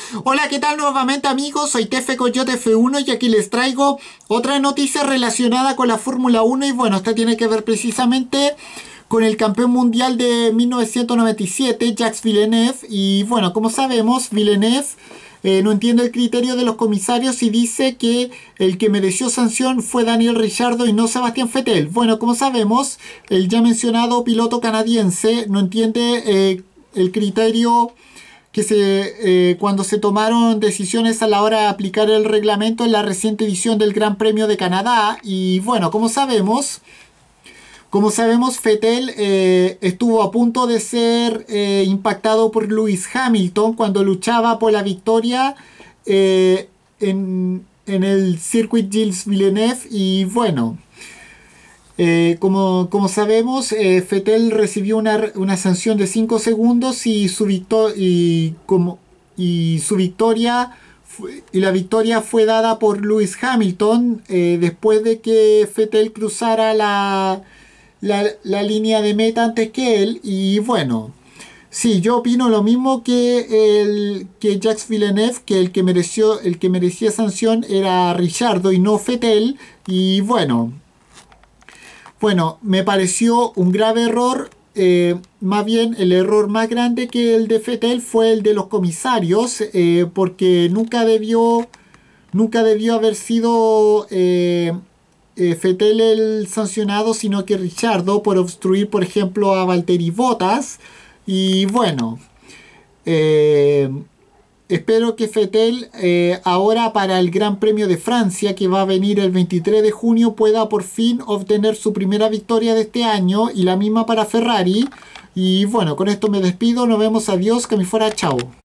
Hola, ¿qué tal nuevamente amigos? Soy Tefe Coyote F1 y aquí les traigo otra noticia relacionada con la Fórmula 1 y bueno, esta tiene que ver precisamente con el campeón mundial de 1997, Jacques Villeneuve, y bueno, como sabemos, Villeneuve no entiende el criterio de los comisarios y dice que el que mereció sanción fue Daniel Ricciardo y no Sebastián Vettel. Bueno, como sabemos, el ya mencionado piloto canadiense no entiende el criterio cuando se tomaron decisiones a la hora de aplicar el reglamento en la reciente edición del Gran Premio de Canadá. Y bueno, como sabemos, Vettel estuvo a punto de ser impactado por Lewis Hamilton cuando luchaba por la victoria en el Circuit Gilles Villeneuve. Y bueno, como sabemos, Vettel recibió una sanción de 5 segundos y su victoria y la victoria fue dada por Lewis Hamilton después de que Vettel cruzara la línea de meta antes que él. Y bueno, sí, yo opino lo mismo que Jacques Villeneuve, que el que merecía sanción era Ricciardo y no Vettel. Y bueno, me pareció un grave error. Más bien, el error más grande que el de Vettel fue el de los comisarios, porque nunca debió haber sido Vettel el sancionado, sino que Ricciardo por obstruir, por ejemplo, a Valtteri Bottas. Y bueno, eh, espero que Vettel ahora para el Gran Premio de Francia, que va a venir el 23 de junio, pueda por fin obtener su primera victoria de este año y la misma para Ferrari. Y bueno, con esto me despido, nos vemos, adiós, que me fuera, chao.